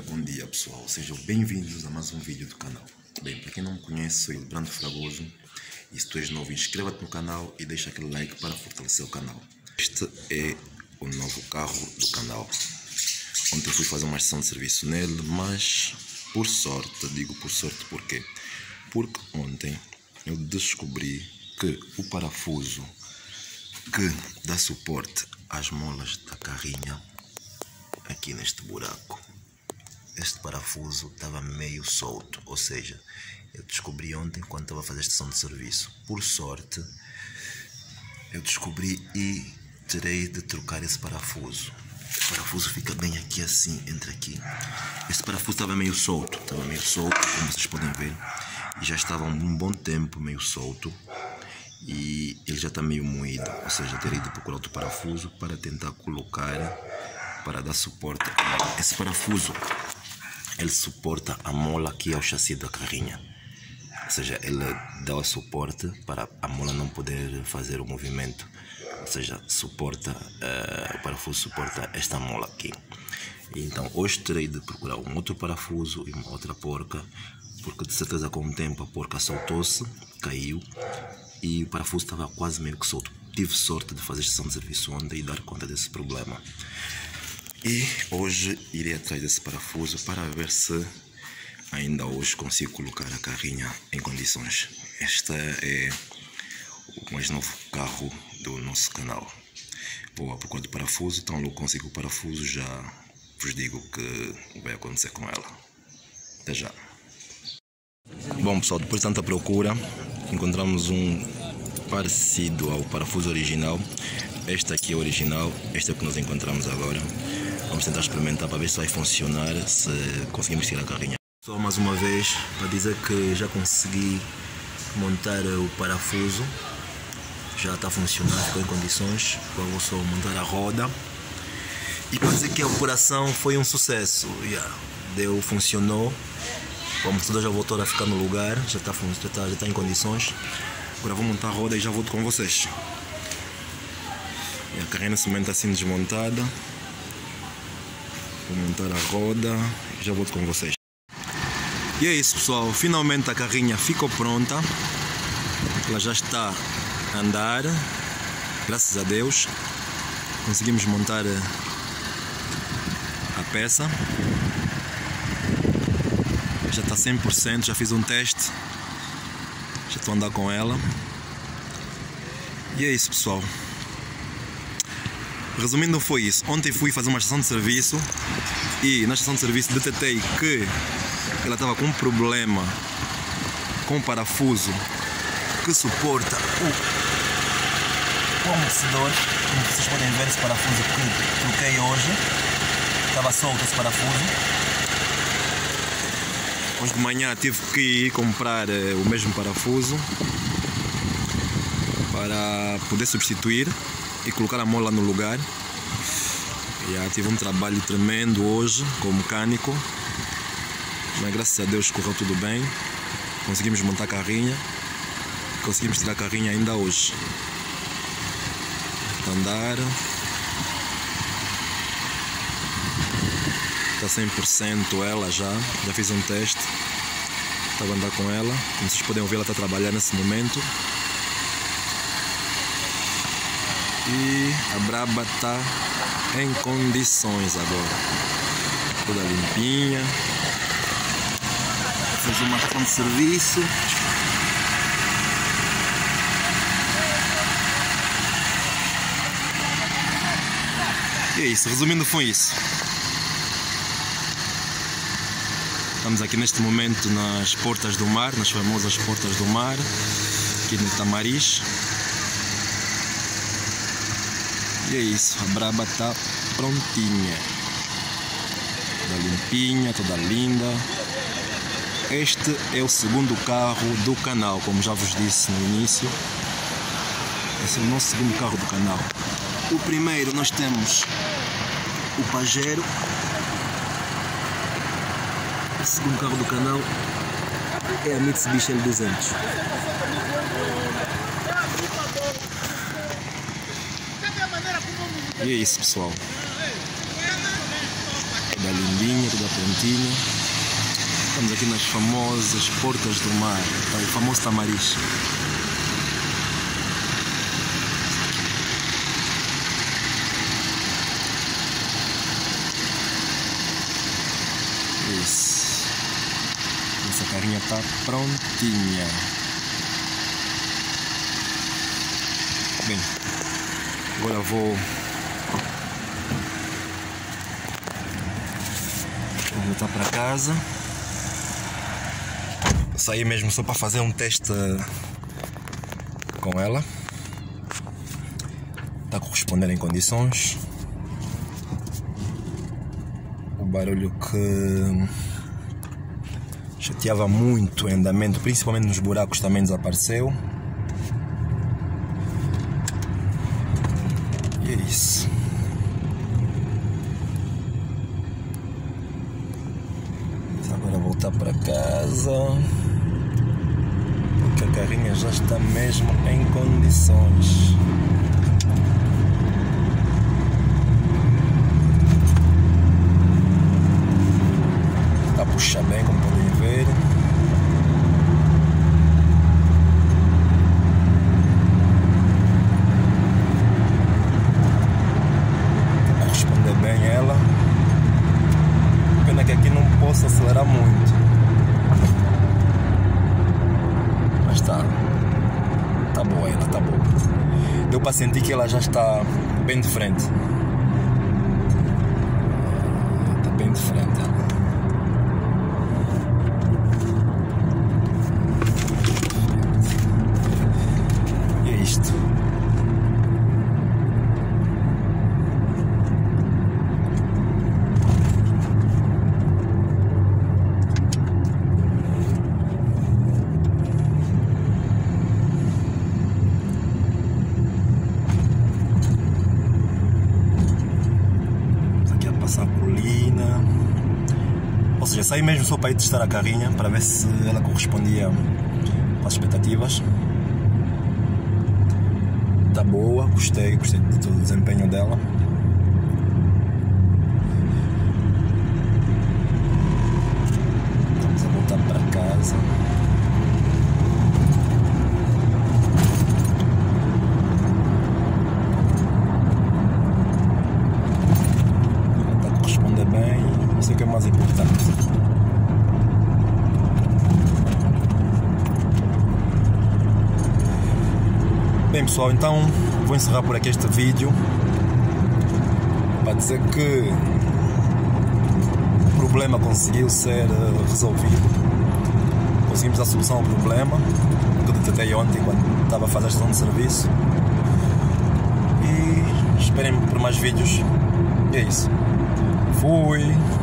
Bom dia pessoal, sejam bem-vindos a mais um vídeo do canal. Bem, para quem não me conhece, sou Hildebrando Fragoso e se tu és novo, inscreva-te no canal e deixa aquele like para fortalecer o canal. Este é o novo carro do canal. Ontem fui fazer uma sessão de serviço nele, mas por sorte, digo por sorte porquê? Porque ontem eu descobri que o parafuso que dá suporte às molas da carrinha, aqui neste buraco, este parafuso estava meio solto, ou seja, eu descobri ontem quando estava a fazer a estação de serviço. Por sorte, eu descobri e terei de trocar esse parafuso. O parafuso fica bem aqui assim, entre aqui. Esse parafuso estava meio solto, como vocês podem ver, e já estava um bom tempo meio solto. E ele já está meio moído, ou seja, terei de procurar outro parafuso para tentar colocar, para dar suporte. Esse parafuso, ele suporta a mola aqui ao chassi da carrinha, ou seja, ele dá o suporte para a mola não poder fazer o movimento, ou seja, suporta, o parafuso suporta esta mola aqui. Então hoje terei de procurar um outro parafuso e uma outra porca, porque de certeza com o tempo a porca soltou-se, caiu, e o parafuso estava quase meio que solto. Tive sorte de fazer estação de serviço ontem e dar conta desse problema. E hoje irei atrás desse parafuso para ver se ainda hoje consigo colocar a carrinha em condições. Este é o mais novo carro do nosso canal. Vou à procura do parafuso, então logo consigo o parafuso, já vos digo o que vai acontecer com ela. Até já. Bom pessoal, depois de tanta procura, encontramos um parecido ao parafuso original. Este aqui é o original, este é o que nós encontramos agora. Vamos tentar experimentar para ver se vai funcionar, se conseguimos tirar a carrinha. Só mais uma vez para dizer que já consegui montar o parafuso, já está funcionando, ficou em condições. Agora vou só montar a roda e para dizer que a operação foi um sucesso. Funcionou. O amortecedor já voltou a ficar no lugar, já está em condições. Agora vou montar a roda e já volto com vocês. E a carrinha nesse momento está assim desmontada. Vou montar a roda e já volto com vocês. E é isso pessoal, finalmente a carrinha ficou pronta. Ela já está a andar, graças a Deus. Conseguimos montar a peça. Já está 100%, já fiz um teste, já estou a andar com ela. E é isso pessoal. Resumindo, foi isso. Ontem fui fazer uma estação de serviço e na estação de serviço detetei que ela estava com um problema com o parafuso que suporta o amortecedor. Como vocês podem ver, esse parafuso que troquei hoje estava solto, esse parafuso. Hoje de manhã tive que ir comprar o mesmo parafuso para poder substituir e colocar a mola no lugar. Tive um trabalho tremendo hoje com o mecânico, mas graças a Deus correu tudo bem. Conseguimos montar a carrinha, conseguimos tirar a carrinha ainda hoje. Andar. Está 100% ela já fiz um teste, estava a andar com ela, como vocês podem ouvir ela está a trabalhar nesse momento. E a braba está em condições agora, toda limpinha, fez uma estação de serviço. E é isso, resumindo foi isso. Estamos aqui neste momento nas portas do mar, nas famosas portas do mar, aqui no Tamariz. E é isso, a braba está prontinha. Toda limpinha, toda linda. Este é o segundo carro do canal, como já vos disse no início. Esse é o nosso segundo carro do canal. O primeiro nós temos o Pajero. O segundo carro do canal é a Mitsubishi L200. E é isso pessoal. Toda limpinha, toda prontinha. Estamos aqui nas famosas portas do mar, o famoso Tamariz. Isso. Essa carrinha está prontinha. Bem, agora vou voltar para casa. Saí mesmo só para fazer um teste com ela. Está a corresponder em condições. O barulho que chateava muito o andamento, principalmente nos buracos, também desapareceu. E é isso. Vamos agora voltar para casa, porque a carrinha já está mesmo em condições. Está a puxar bem, como podem ver. Está a responder bem ela. Pena que aqui não posso acelerar muito, mas tá boa, ela tá boa. Deu para sentir que ela já está bem de frente. Está bem de frente ela. E é isto. Passar a colina, ou seja, saí mesmo só para ir testar a carrinha para ver se ela correspondia às expectativas. Está boa, gostei de todo o desempenho dela. Vamos a voltar para casa. Bem, isso é que é mais importante. Bem pessoal, então vou encerrar por aqui este vídeo para dizer que o problema conseguiu ser resolvido. Conseguimos a solução ao problema que eu detectei ontem quando estava a fazer a estação de serviço. E esperem por mais vídeos. E é isso. Fui!